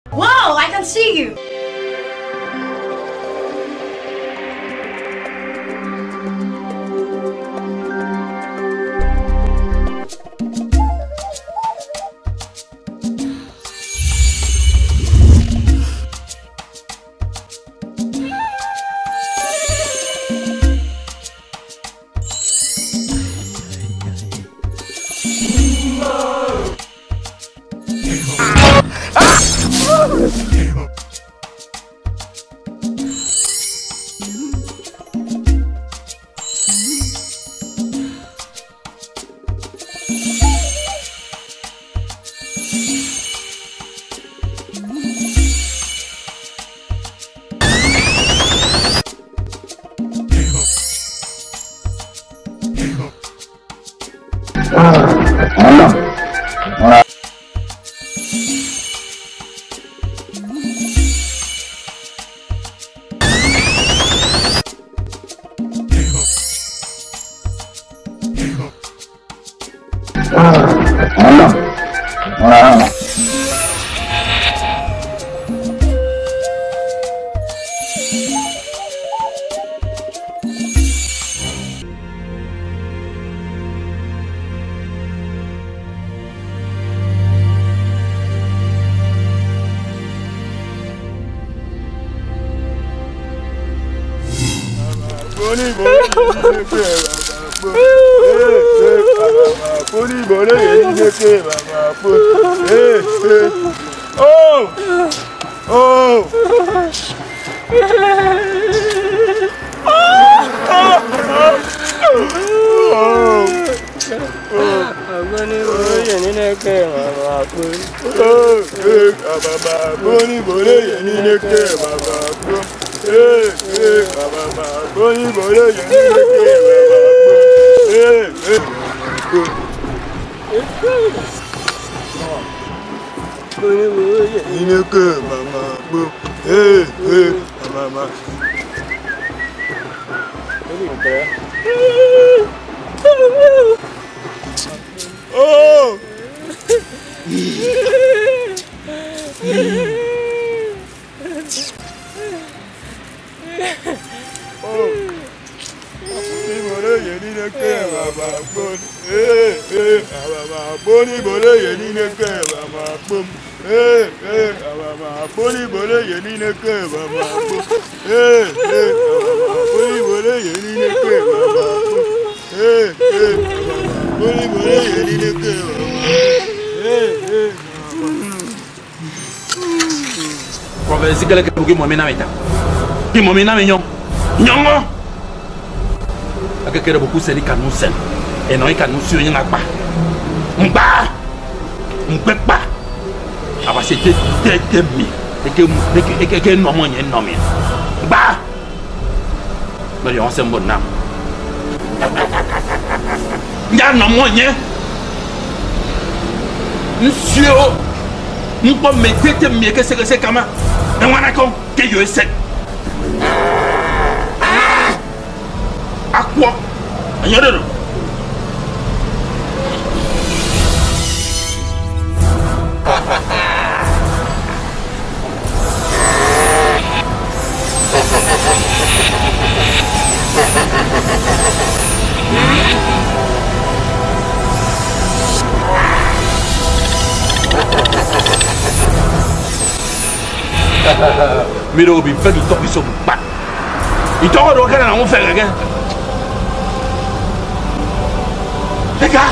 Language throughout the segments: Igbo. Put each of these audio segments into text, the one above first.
Wow, I can see you. Et non, il y a nous sur une pas. M'pa. Ah bah c'était bien. Et que non, il y a non mais. Bah. Mais on s'est bon nam. Il y a non moyen. Monsieur, nous pas mettre mieux que c'est comment. Et on a comme que je sais. À quoi? Regardez. Mira obi fait du temps qui sont pas. Il t'aura donc qu'elle en fait rien. Les gars.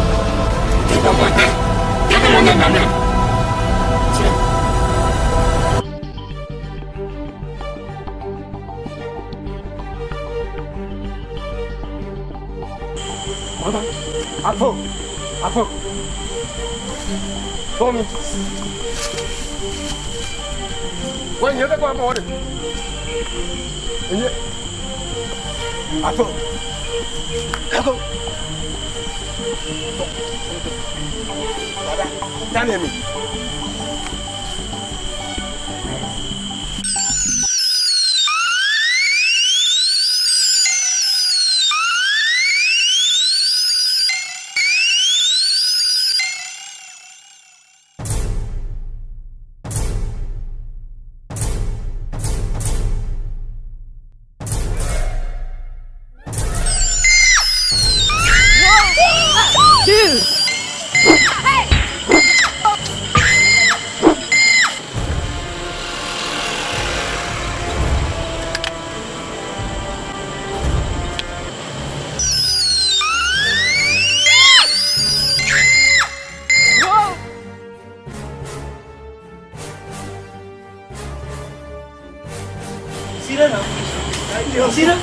Afo. Tommy. Why you the one more? Afo. Go. Stand me. Sira na. Sira.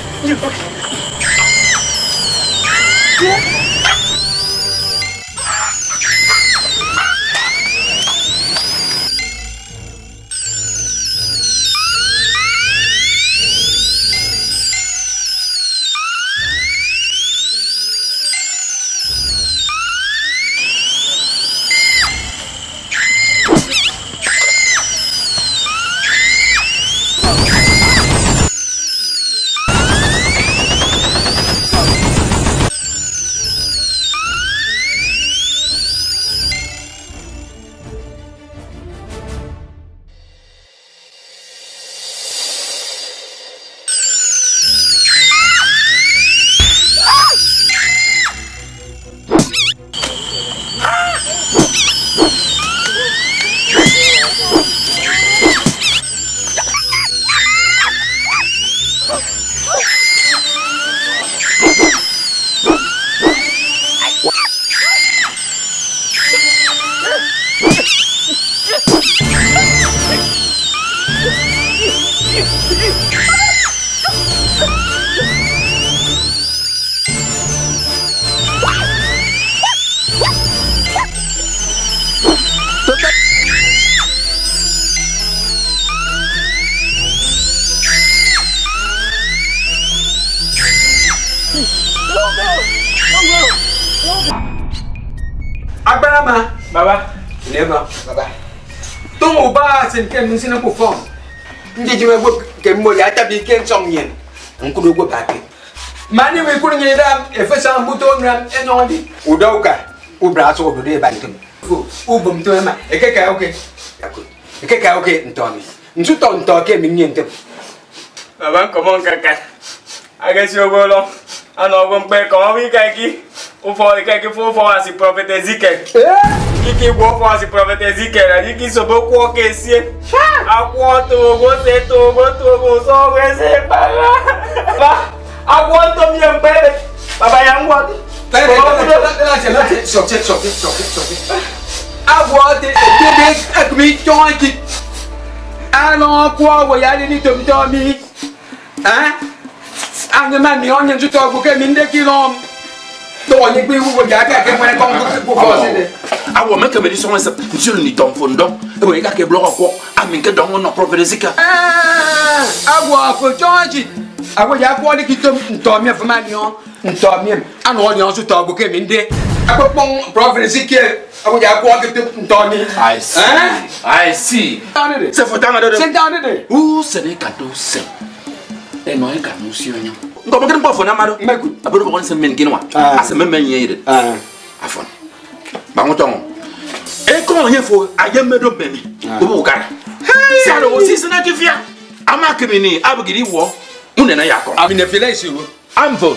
Abrama, Baba. never, baba. Don't buy and can sing a perform. Did you ever get more at a big can some yen? And could go back. Money we couldn't get up if a sound put on ram and on the Udoka, Ubras over the bantam. Ubum to him, a kakaoke. A kakaoke and Tommy. And you don't talk him in yen. Baba, come on, Kaka. I guess you'll go along. I know one back on we kaki. For the kaki for us, the prophet Ezekiel. You can go for us, the prophet Ezekiel, and you can so walk and see. I want to go so where's it, Baba? I want to be a baby. Baba, I'm what? I want it at me, join it. I don't know what I need to tell me. I'm the man, the onion to talk about in the kilo. Don't you be with that? I will make a medicine until you don't phone down. We got a block of walk. I mean, get down on a prophet Ezekiel. I walk for Georgie. I will have quality to Tommy for my young and Tommy and all you also talk about in there. I got prophet Ezekiel. I would have quality to Tommy. I see. I see. Sit down today. Who said it can do so? Then I can see you. Go back and buff on a matter. I don't want some men. As a member, I found. Bangoton. Echo here for I am made up baby. Who got it? Saddle season I give you. I'm a community. I will give you war. Unayako. I'm in a village. I'm for.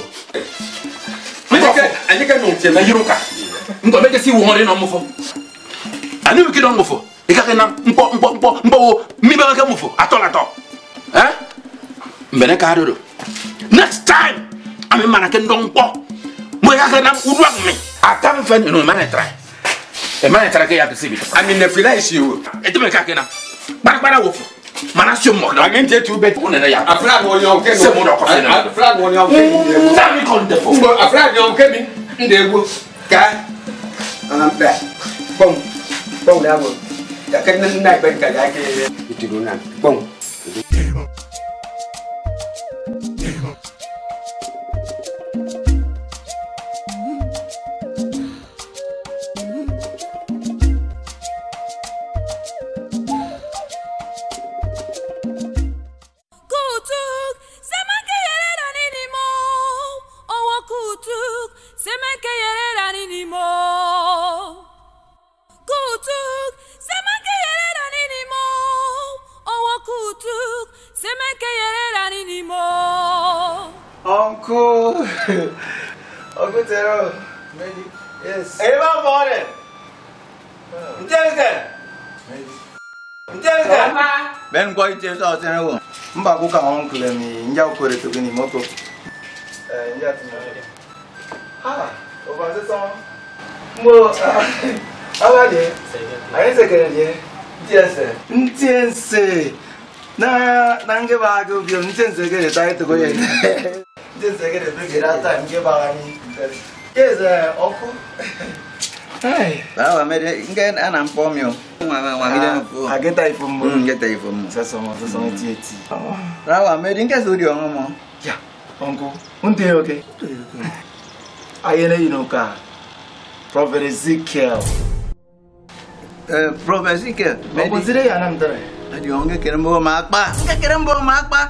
I think I don't tell you. I'm going to make a see one in Omofo. I knew we get on Mofo. You can't me come for at all. Eh? Benecado. Next time, I'm in Manakan don't walk. Where I can me. I can't find no man I try. A man I try to see it. I'm in a village. It make a cana. Barbara Wolf. Manasio Mock. I can take 2 bed on a flag on your case. A flag on your case. A flag on coming. They will get. And I'm back. Boom. Boom. That will. The cannon night when I can do that. Boom. Uncle Tero, yes. Everyone for it. Intelligent. Ben quite just out in a room. Mbakuka uncle and me, Yako to be Moko. Ah, over the song. More, how are you? I ain't second, yes, sir. Na nge ba go bio ntense ke dai to go ye. Ntense ke de ke da ta nge ba ni. Yes, oku. Hey. Ba me de nge ana mpo mi o. Wa mi de mpo. Ageta ifo mo. Ngeta ifo mo. Sasa ti. Ra wa me de nge so di onwo mo. Ya. Uncle, unte okay. Ayene inoka. Prophet Ezekiel. Prophet Ezekiel. Me consider ya nam tare. Adi onge kerembo makpa. Nge kerembo makpa.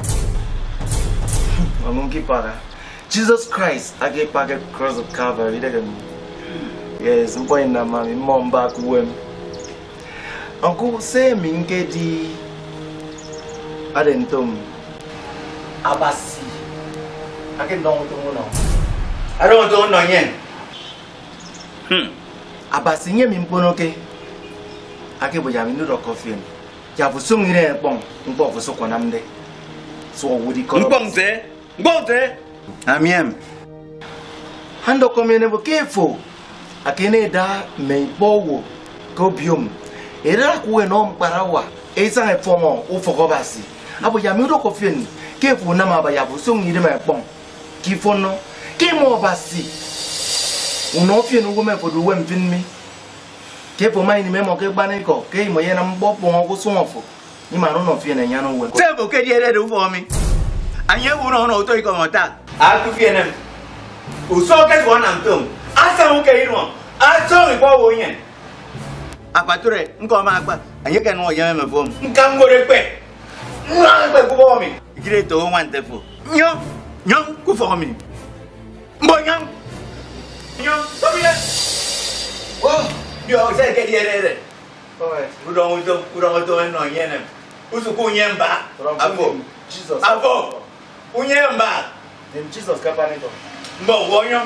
Amungi para. Jesus Christ, I get back across the Calvary. Yes, I'm going to my mom back home. Uncle say minge di adentum abasi. I don't want to know. I don't want to know yen. Abasi nye mimponoke. Ake boja mi nudo coffee. Ya busung ire bong, mpo buso kwa namde. So wudi kolo. Mbongze. Amiem. Hando komene bo kefo. Akene da me bowo ko biom. Era ku eno mparawa. Esa e fomo o fogobasi. Abo ya mi nudo coffee. Kefo na ma ba ya busung ire me bong. Kifono. Ke mo basi. Uno fie no go me fodu wem fin mi. Ke po mai ni me mo ke gbani ko ke mo ye na mbo po go so ofo ni ma no fie na nya no we se bo ke di ere do for mi anye wo no to iko mota a ku fie nem o so ke so na mtom asa wo ke iro a so mi po wo yen apature nko ma agba anye ke no ye me fo nka ngore pe nwa pe ku bo mi gire to wan te fo nyo ku fo mi mbo nyo so mi oh yo se ke di ere kurang itu no yenem usuku nyemba abo Jesus abo unyemba nem Jesus kapanito mbo wonyo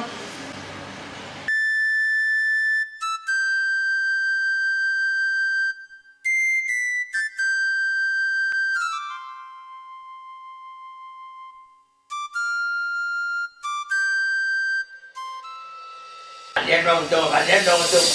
kalian dong tuh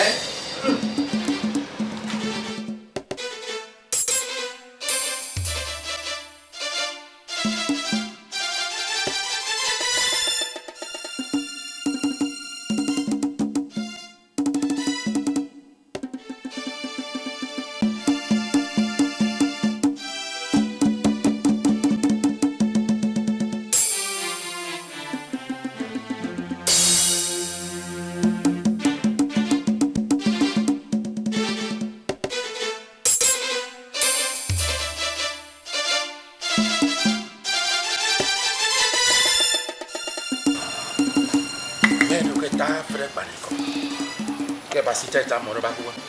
si cerita moro ba kuwa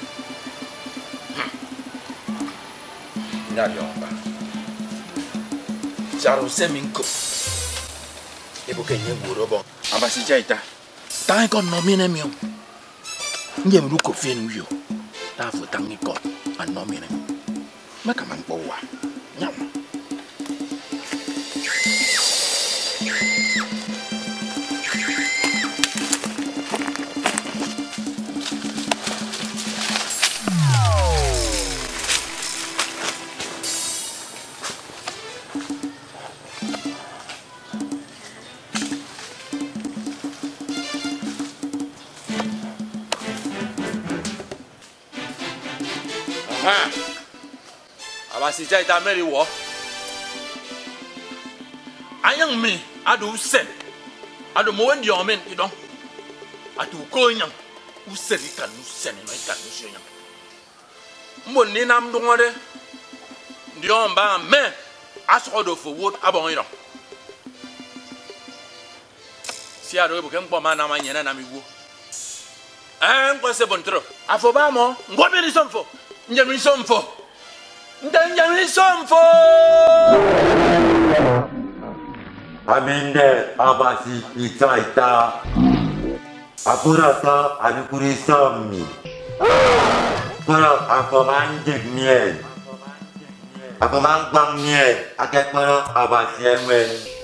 na yomba jaro seminko ebo kenye ngoro bo abasi cerita tai kon no mine mio njem ru ko fien wio ta fu tangi ko an no mine maka man bo wa nyam abasi jai ta meri wo ayang mi adu se adu mo wendi o men idon atu ko nyam useri kan useni no kan usenya mbo ni nam do ngode ndiom ba me asodo fo wot abon idon si adu e bo ken po ma na ma nyena na mi wo ko se bon tro afoba mo ngobe ni somfo njemi somfo Ndanjani somfo Aminde abasi itaita Akurasa anukuri sommi Koro akomanje mie Akomang mie Akekoro abasi emwe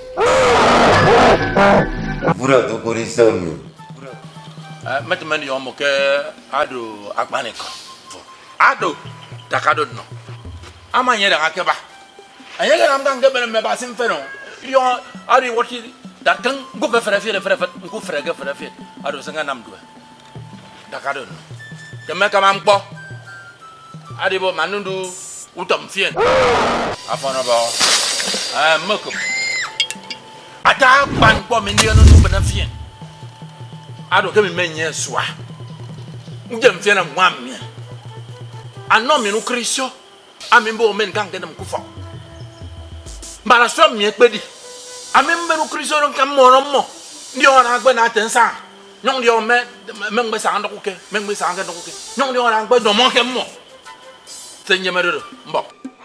Pura tukuri sommi Metemani yomo ke ado akmaneko ado takado no amanye da akeba ayega nam dan gebe me ba sim fero yo ari woti da kan go fe fere ko fere ge fere fe ado sanga nam do da ka do de me ka mam po ari bo manundu utam fien afana ba mako ata ban po me ndio no bana fien ado ke me menye soa njem fien na mwam ano me no krisio amembo men kan kedam kufa mbara so me ekpedi amembe no krisio no kan mo ndio na agbe na tensa nyong ndio me ngbe sa ndo kuke me ngbe sa ndo kuke nyong ndio na agbe do mo ke mo tenye merero mbo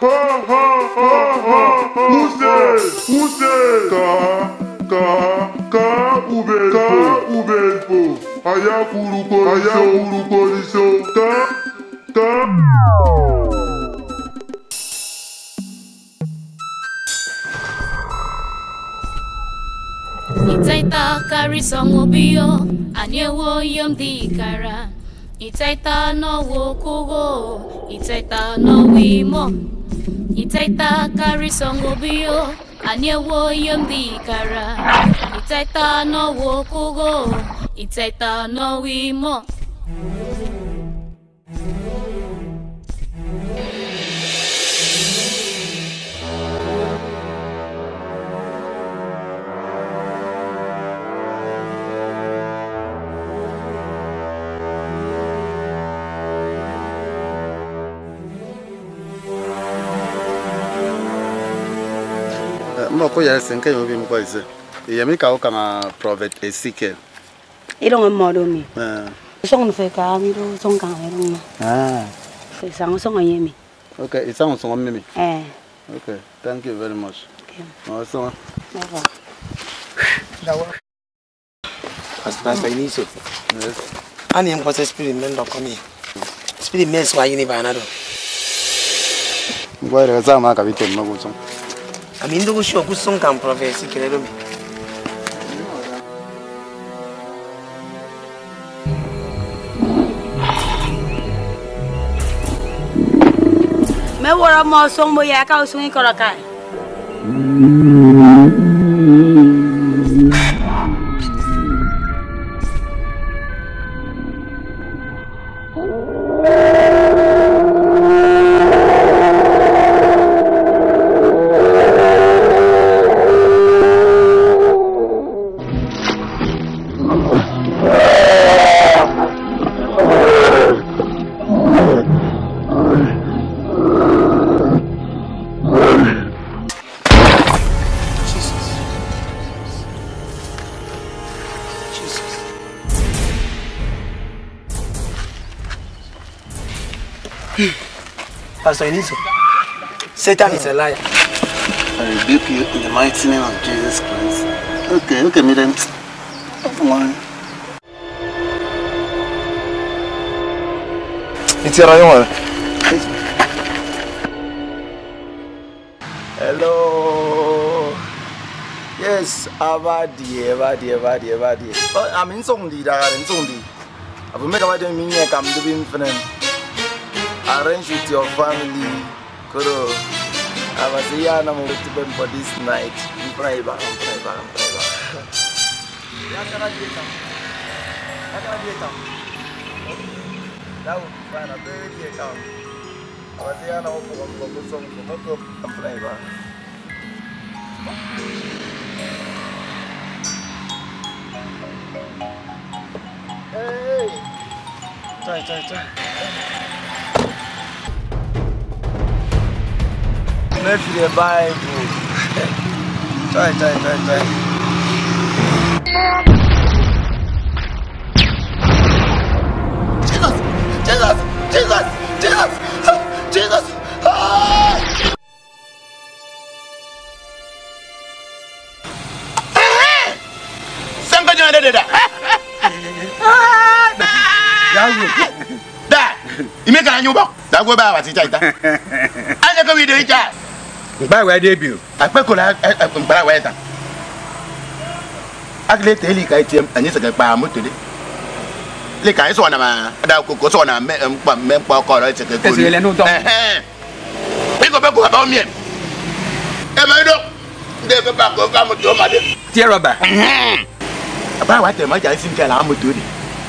Use ka ubelpo ayakuru koriso ka Itaita kari songo bio anyewo yom dikara Itaita no wo kugo Itaita no wimo Itaita kari songo bio anyewo yom dikara Itaita no wo kugo Itaita no wimo Moko ya senke yo bi mko ise. Ya mi ka o kama prophet Ezekiel. Irong modo mi. Song fe ka mi do song ka irong. Isang song ayemi. Okay, isang song mimi. Okay, thank you very much. Okay. Awesome. Never. Dawa. Pastor Iniso. Yes. Ani mko se spirit men do komi. Spirit men so ayini ba na do. Ngwa re za ma ka bi tem mago song. Amindo go show ku song kan prophet Ezekiel do mi. Me wora mo song mo ya ka song ko ra kai. Pastor Iniso, Satan is a liar. I rebuke you in the mighty name of Jesus Christ. Okay, me then. It's a rayon. Hello. Yes, abadi. I'm in song di da in song di. Abu me ka wa dem mi kam do bi mfenen. Arrange with your family. Koro. I was here now for this night. Pray back. Now, find a baby account. I was here now for some pray back. Hey! Try. Let's read the Bible. Try. Jesus! Sangka jangan ada. Dah. Ini kan nyubok. Dah gue bawa si Caita. Ada ke video Caita. Bawa debut. Apa kau nak bawa Caita? Aku lihat tadi kau itu ani sekarang pahamu tu deh. Lihat kau itu nama. Ada aku soalnya memang kau kalau sekarang. Kasi ele não toma. Iko quoi pas mien. Et mais donc, de pas que va me demander. Tiens Robert. Apa wa te ma ja sim ka la moto ni.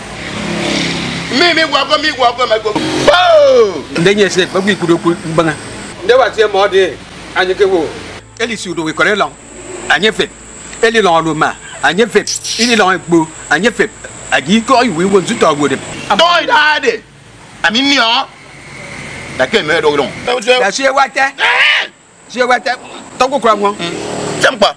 Mi wa ko ma ko. Ndenye se ba gwi kudo ku banga. Nde wa tie mo de anye ke wo. Eli si do we kore long. Anye fet. Eli long lo ma. Anye fet. Ili long egbo. Anye fet. Aji ko iwe won zu to go dem. Boy dade. Ami mi o. Da ke me do long. Da se wa te. Se wa te. To ko kra mo. Tempa.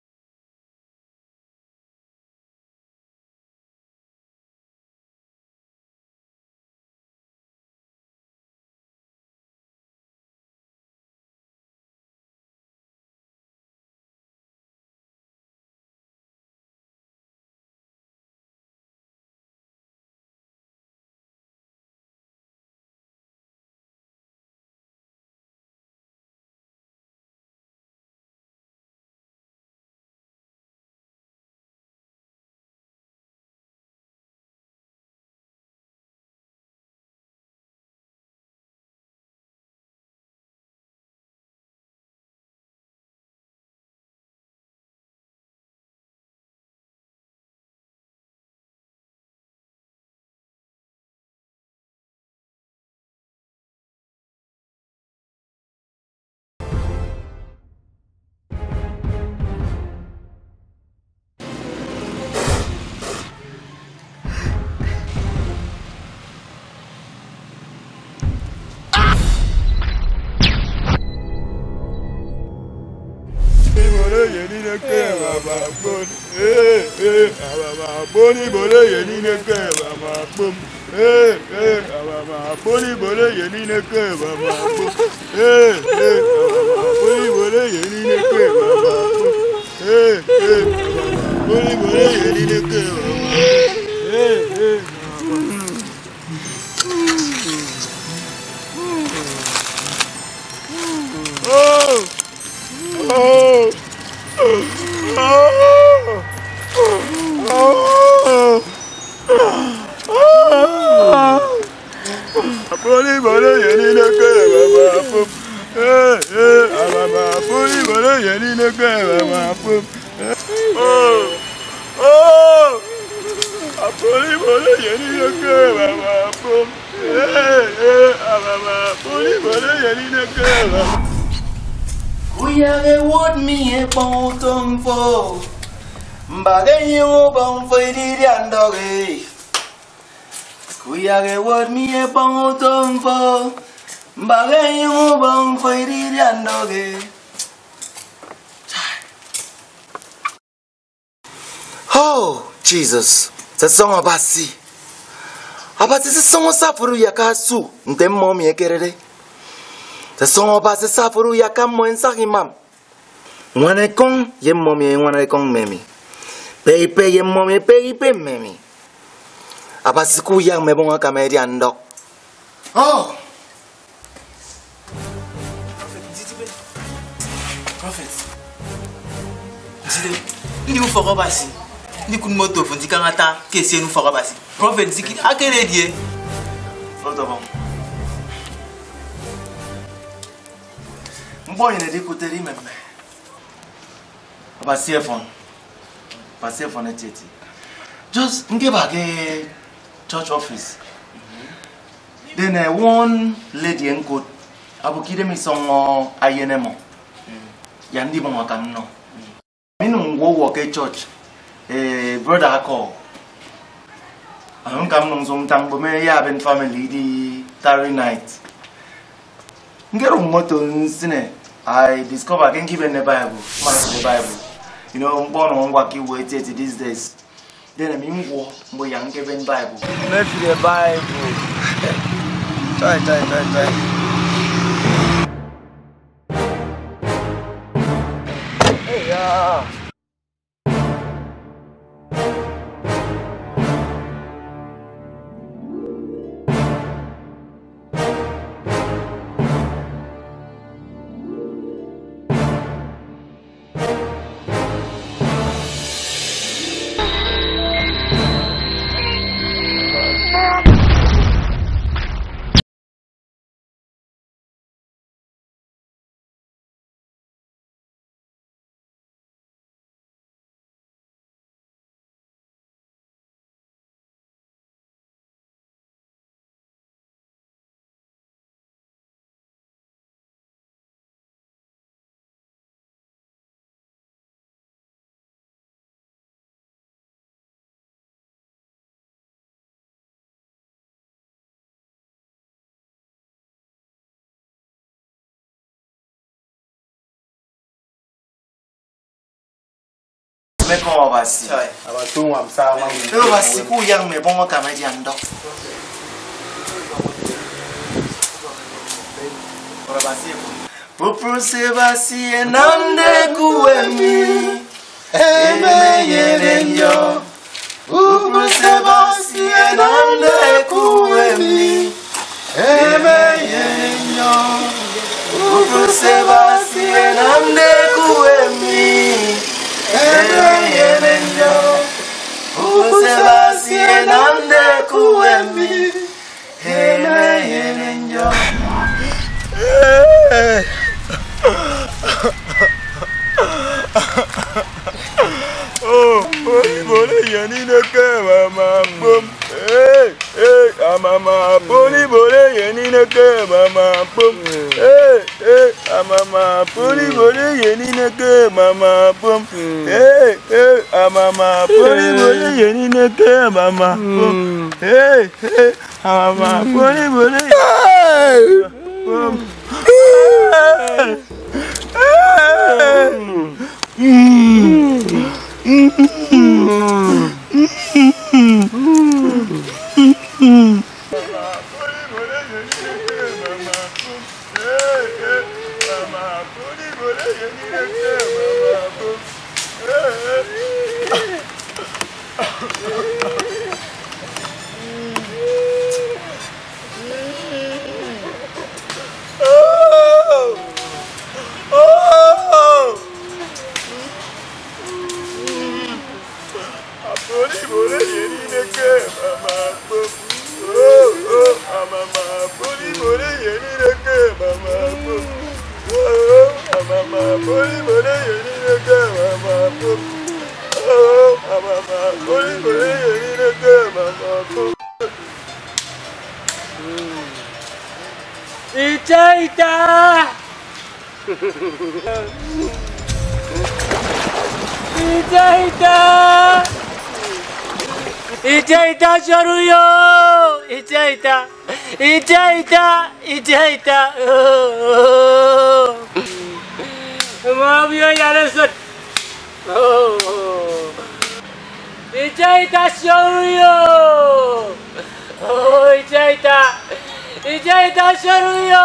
Oh, Jesus. C'est son abasi. Abasi c'est son safuru yakasu. Ntem mom yekerere. C'est son abasi safuru yakam mo ensakimam. Wane kong yem mom ye wane kong memi. Pei yem mom ye pei memi. Abasi ku yang me bonga kamedi andok. Oh. Prophet. Ndi ufoko basi. Ndi kun moto fo ndika ngata kesi nu foko basi. Prophet ziki akere die. Otobo. Mboye ne dikuteri meme. Abasi phone. Abasi phone tete. Just nge bage church office. Then one lady en good. Abukide mi songo ayenemo. Yandi mo makanno. Minu go work at church. Brother call. I'm coming some time, but me ya ben family the Tarry night. Ngero moto nsine. I discover I can keep in the Bible. The Bible. You know, born on waki wait these days. Then I mean go young given Bible. Left the Bible. Try. Yeah. me ko basi. Aba tu am sa ma. Yo basi ku yang me bon ka ma di ando. Ora basi. Popro se basi enamde kuemi. Eme yerenyo. Popro se basi enamde kuemi. Eme yerenyo. Popro se basi enamde kuemi. Eme yerenyo. Popro se basi enamde kuemi. Eme yerenyo. Oh, boli yani ne ke mama bom. Mama boli yani ne ke mama bom. Mama boli yani ne ke mama bom. Mama boli yani ne ke mama bom. Mama boli Ijaita Sharuyo! Ijaita! Mabio Yaresut! Ijaita Sharuyo! Ijaita Sharuyo!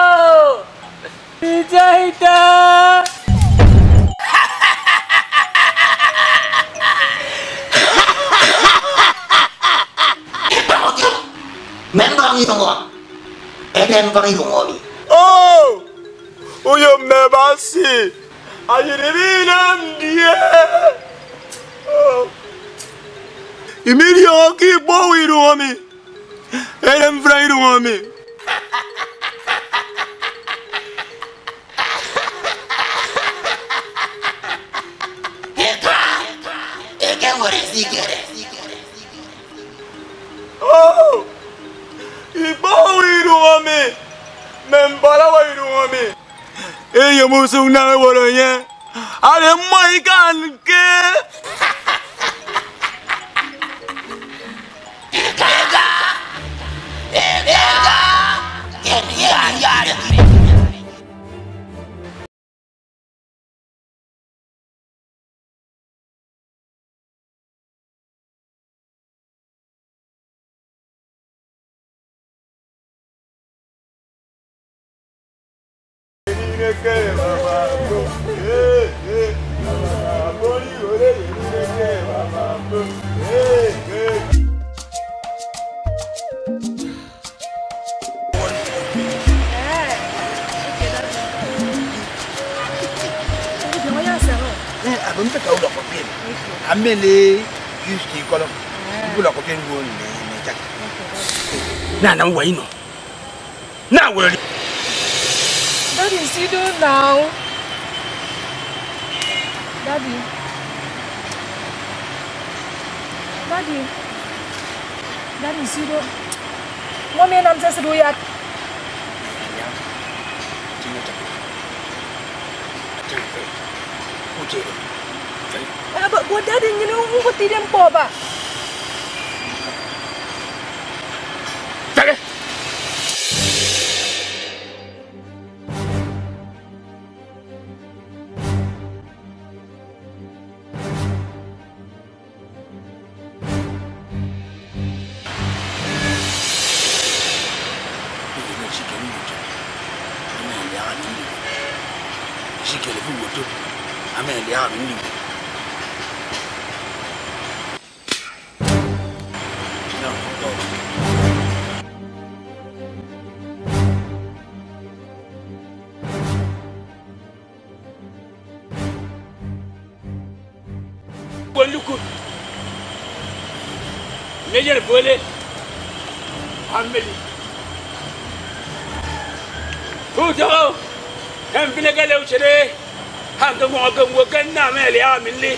Ijaita! Oh! Uyo mebasi! Ayiribina ndiye! Oh! Imiri oki bo iruomi! Elem fra iruomi! Oh! Ibo iruomi! Membala wa iruomi! Eyo musu na woro yen! Ale mo ikan ke! Amele yuski kolom. Bula ko ken won ne jak. Na wa ino. Na wo. Daddy, sit down now. Daddy. Daddy, sit down. Mommy nam sa seduyat. But what daddy you know what did them for ba? jikele fu woto amele ya mi Luku Major Bole Ameli Uto Hem finagale uchere Hanga mo ga wogan na mele amili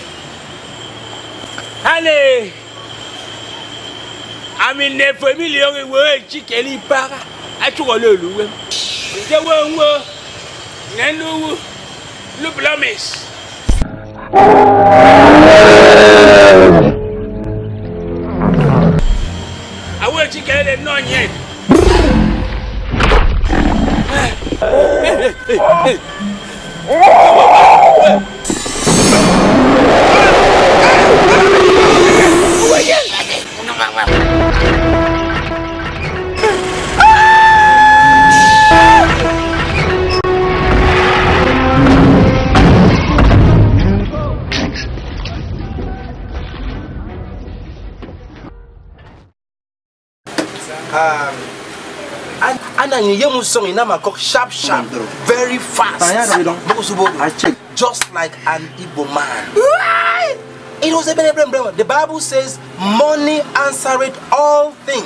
Ale Amine family yo we chikeli para atugo loluwe Je wo nenu lu blames I will chicken and non yet. And you song in Namakok sharp, very fast. Just like an Igbo man. It was a the Bible says, money answereth all things.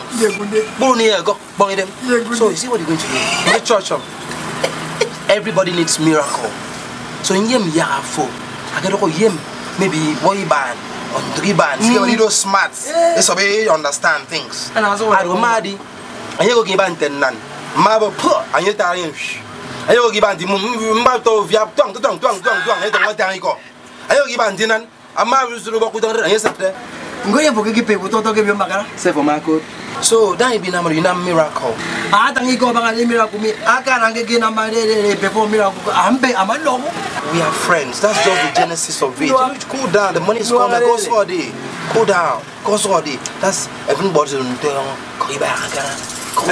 So you see what you're going to do? In the church, everybody needs miracle. So in Yem Yafo, I get Yem, maybe boy band or 3 bands. You need those smarts. That's the way you understand things. And I was Madi. And you go give Antenan. Mabo put and you tell him. I will give Anti Mbato via tongue, I don't want to go. I will give Antinan. A marvelous to walk with her yesterday. I'm going to give people to give you Magara. Say for my code. So that be a miracle. I don't go back and miracle me. I can't get a man before miracle. I'm a no. We are friends. That's just the genesis of it. Cool down. The money is coming. Go for the cool down. Go for the. That's everybody's on the Come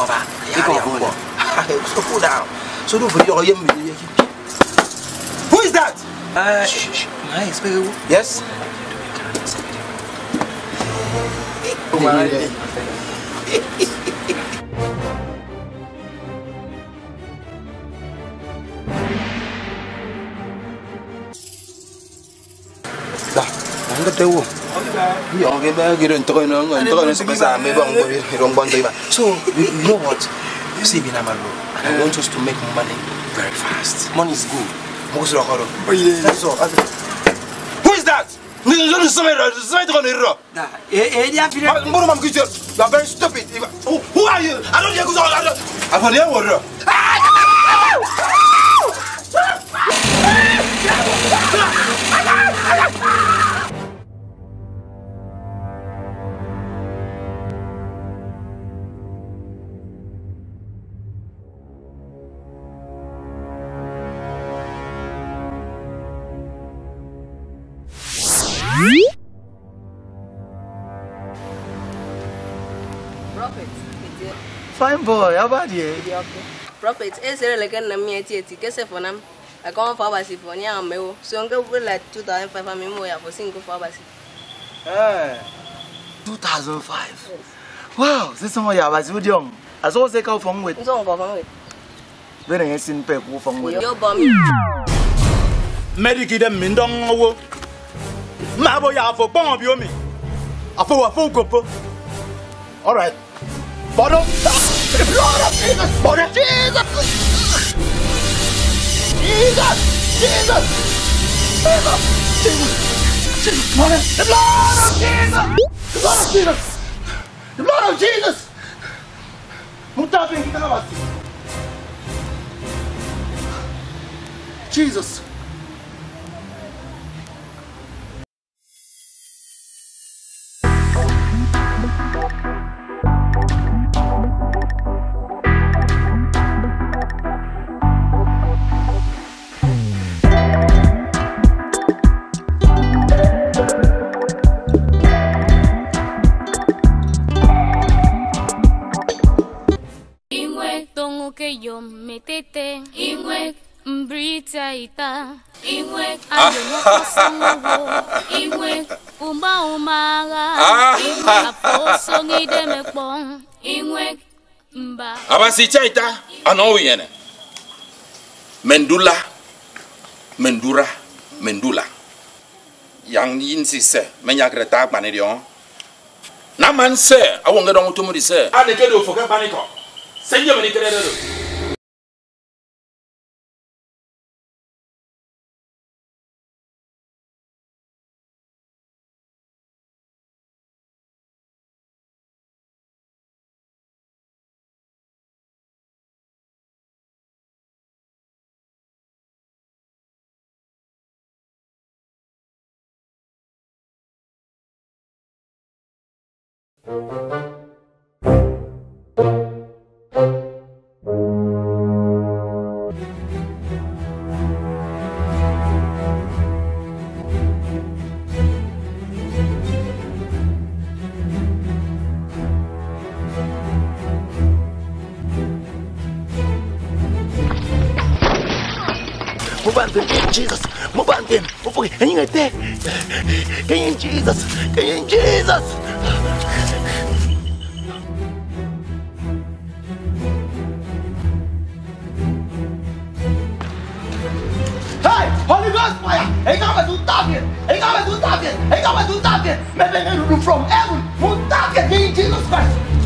cool down. So don't forget your Who is that? Yes? So, you know what? You see, I want us to make money very fast. Money is good. That's all. Who is that? You are very stupid. Who are you? I don't hear. Fine boy, how about you? Prophet, it's really like a mere theatre. Guess for them. I come for Bassi for near Meo, so I'm going to like 2005 memoir for single for Bassi. 2005? Wow, this is what I was young. I saw they come from with. When I seen people from with your bomb. Medici them Mindong. Maboya for bomb you me. I for a full couple. All right. Bottom. The blood of Jesus! Blood of Jesus! Jesus! Jesus! Jesus! Jesus! The blood of Jesus! The blood of Jesus! The blood of Jesus! Mutapin Kitanabati. Jesus! Metete, Ingwe, Mbritaita Iwe Ayonokosango Iwe Umba Umaga Iwe Aposo Ngidemekbon Iwe Mba Abasi chaita ano yene Mendula Yang yinsi se menyakre ta gbani dion na man se awonge don to mudi se ade ke do foka gbani ko se je meni kere do Jesus, Mubantin, can you get Jesus, Jesus. Hey, Holy Ghost fire! Hey, come to target! Hey, come to target! Hey, come to target! Maybe from heaven, who target me, Jesus Christ!